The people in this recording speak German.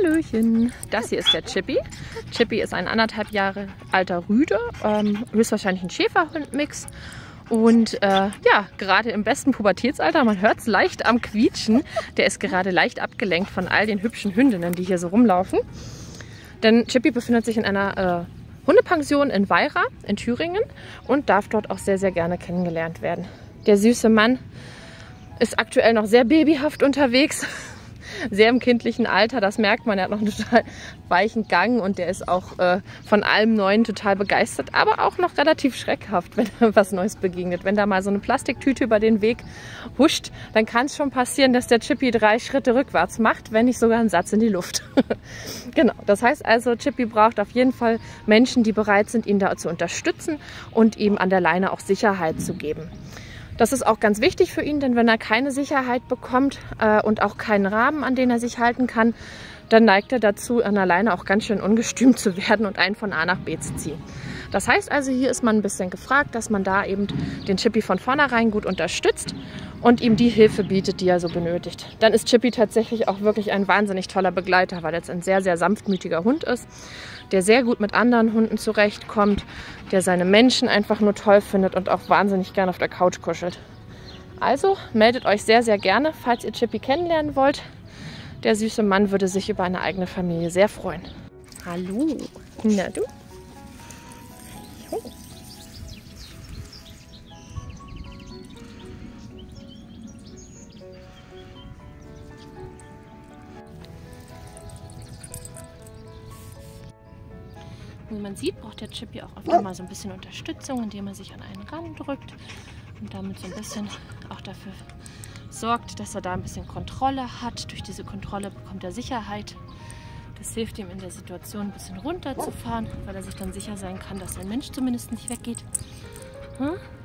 Hallöchen, das hier ist der Chippy. Chippy ist ein 1,5 Jahre alter Rüde, höchstwahrscheinlich ein Schäferhund-Mix. Und ja, gerade im besten Pubertätsalter, man hört es leicht am Quietschen. Der ist gerade leicht abgelenkt von all den hübschen Hündinnen, die hier so rumlaufen. Denn Chippy befindet sich in einer Hundepension in Weira in Thüringen und darf dort auch sehr, sehr gerne kennengelernt werden. Der süße Mann ist aktuell noch sehr babyhaft unterwegs. Sehr im kindlichen Alter, das merkt man. Er hat noch einen total weichen Gang und der ist auch von allem Neuen total begeistert, aber auch noch relativ schreckhaft, wenn er was Neues begegnet. Wenn da mal so eine Plastiktüte über den Weg huscht, dann kann es schon passieren, dass der Chippy 3 Schritte rückwärts macht, wenn nicht sogar einen Satz in die Luft. Genau, das heißt also, Chippy braucht auf jeden Fall Menschen, die bereit sind, ihn da zu unterstützen und ihm an der Leine auch Sicherheit zu geben. Das ist auch ganz wichtig für ihn, denn wenn er keine Sicherheit bekommt und auch keinen Rahmen, an den er sich halten kann, dann neigt er dazu, an der Leine auch ganz schön ungestüm zu werden und einen von A nach B zu ziehen. Das heißt also, hier ist man ein bisschen gefragt, dass man da eben den Chippy von vornherein gut unterstützt und ihm die Hilfe bietet, die er so benötigt. Dann ist Chippy tatsächlich auch wirklich ein wahnsinnig toller Begleiter, weil er jetzt ein sehr, sehr sanftmütiger Hund ist, der sehr gut mit anderen Hunden zurechtkommt, der seine Menschen einfach nur toll findet und auch wahnsinnig gerne auf der Couch kuschelt. Also meldet euch sehr, sehr gerne, falls ihr Chippy kennenlernen wollt. Der süße Mann würde sich über eine eigene Familie sehr freuen. Hallo, na du? Wie man sieht, braucht der Chippy auch öfter mal so ein bisschen Unterstützung, indem er sich an einen randrückt und damit so ein bisschen auch dafür sorgt, dass er da ein bisschen Kontrolle hat. Durch diese Kontrolle bekommt er Sicherheit. Das hilft ihm in der Situation ein bisschen runterzufahren, weil er sich dann sicher sein kann, dass ein Mensch zumindest nicht weggeht.